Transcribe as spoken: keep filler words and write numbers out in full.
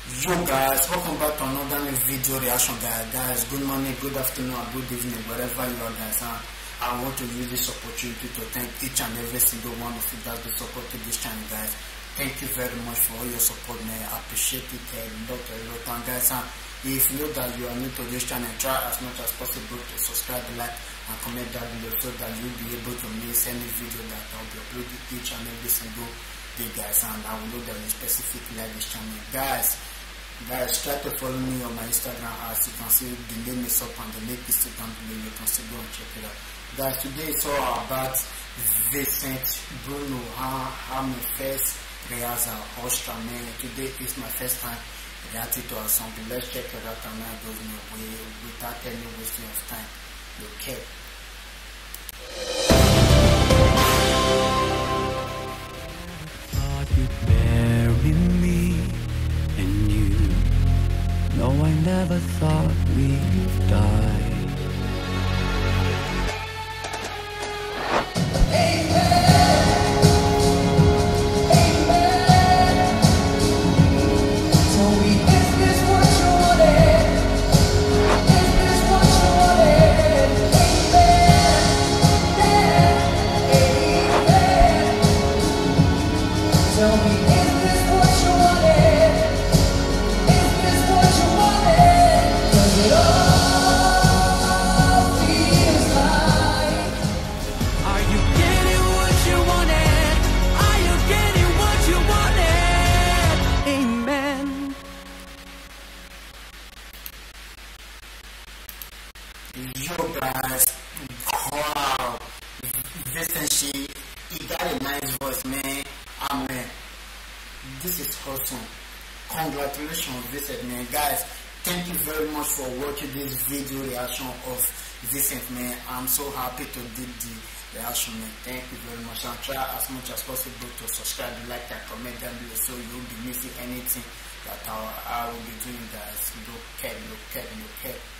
Yo guys, welcome back to another video reaction guys. Guys, good morning, good afternoon, or good evening, wherever you are guys. Huh? I want to use this opportunity to thank each and every single one of you that has supported this channel guys. Thank you very much for all your support man. I appreciate it a lot, a lot. And guys, huh? If you know that you are new to this channel, try as much as possible to subscribe, like and comment down below so that you'll be able to miss any video that I'll be uploading each and every single day guys. And I will know that you specifically like this channel guys. Guys, try to follow me on my Instagram. As you can see, the name is up and the link is still down below. You can still go and check it out. Guys, today it's all about Vincent Bruno. How my first rehearsal Oscar man. Today is my first time reacting to a song. Let's check it out and I go away without any wasting of time. Okay. Thought you'd bury me and you. No, I never thought we'd die. Yo guys, wow, Vincent, she, he got a nice voice man. I mean, this is awesome. Congratulations Vincent man. Guys, thank you very much for watching this video reaction of Vincent man. I'm so happy to do the reaction man. Thank you very much. I'll try as much as possible to subscribe, like and comment down below so you won't be missing anything that I, I will be doing guys. Look at, look at, look at.